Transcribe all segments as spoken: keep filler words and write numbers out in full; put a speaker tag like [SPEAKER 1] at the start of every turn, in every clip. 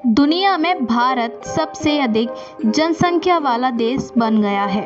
[SPEAKER 1] दुनिया में भारत सबसे अधिक जनसंख्या वाला देश बन गया है।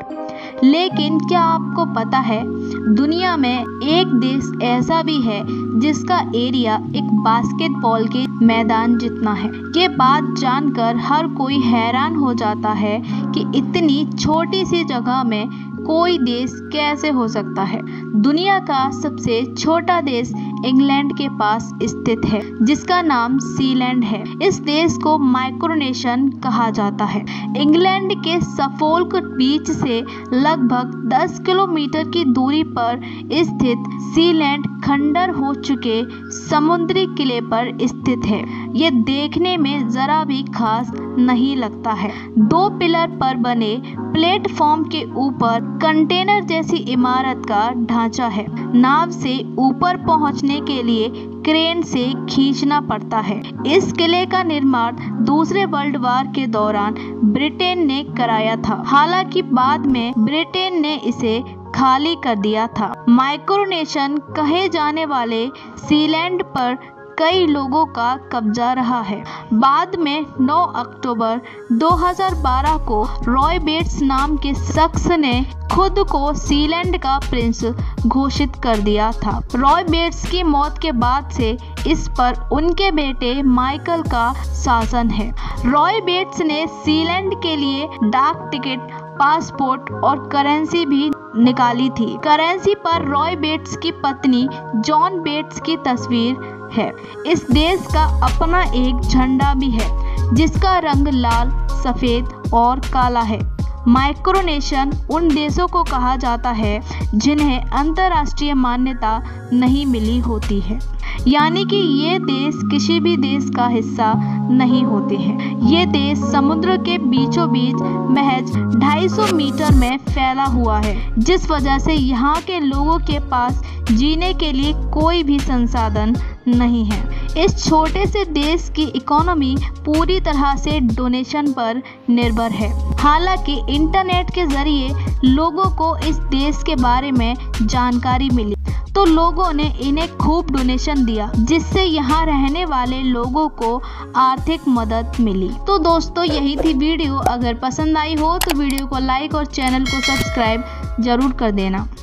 [SPEAKER 1] लेकिन क्या आपको पता है, दुनिया में एक देश ऐसा भी है जिसका एरिया एक बास्केटबॉल के मैदान जितना है। ये बात जानकर हर कोई हैरान हो जाता है कि इतनी छोटी सी जगह में कोई देश कैसे हो सकता है। दुनिया का सबसे छोटा देश इंग्लैंड के पास स्थित है, जिसका नाम सीलैंड है। इस देश को माइक्रोनेशन कहा जाता है। इंग्लैंड के सफोल्क बीच से लगभग दस किलोमीटर की दूरी पर स्थित सीलैंड खंडर हो चुके समुद्री किले पर स्थित है। ये देखने में जरा भी खास नहीं लगता है। दो पिलर पर बने प्लेटफॉर्म के ऊपर कंटेनर जैसी इमारत का ढांचा है। नाव से ऊपर पहुंचने के लिए क्रेन से खींचना पड़ता है। इस किले का निर्माण दूसरे वर्ल्ड वार के दौरान ब्रिटेन ने कराया था। हालांकि बाद में ब्रिटेन ने इसे खाली कर दिया था। माइक्रोनेशन कहे जाने वाले सीलैंड पर कई लोगों का कब्जा रहा है। बाद में नौ अक्टूबर दो हज़ार बारह को रॉय बेट्स नाम के शख्स ने खुद को सीलैंड का प्रिंस घोषित कर दिया था। रॉय बेट्स की मौत के बाद से इस पर उनके बेटे माइकल का शासन है। रॉय बेट्स ने सीलैंड के लिए डाक टिकट, पासपोर्ट और करेंसी भी निकाली थी। करेंसी पर रॉय बेट्स की पत्नी जॉन बेट्स की तस्वीर है। इस देश का अपना एक झंडा भी है, जिसका रंग लाल, सफेद और काला है। माइक्रोनेशन उन देशों को कहा जाता है जिन्हें अंतर्राष्ट्रीय मान्यता नहीं मिली होती है, यानी कि ये देश किसी भी देश का हिस्सा नहीं होते हैं। ये देश समुद्र के बीचों बीच महज ढाई सौ मीटर में फैला हुआ है, जिस वजह से यहाँ के लोगों के पास जीने के लिए कोई भी संसाधन नहीं है। इस छोटे से देश की इकोनॉमी पूरी तरह से डोनेशन पर निर्भर है। हालांकि इंटरनेट के जरिए लोगों को इस देश के बारे में जानकारी मिली, तो लोगों ने इन्हें खूब डोनेशन दिया, जिससे यहाँ रहने वाले लोगों को आर्थिक मदद मिली। तो दोस्तों, यही थी वीडियो। अगर पसंद आई हो तो वीडियो को लाइक और चैनल को सब्सक्राइब जरूर कर देना।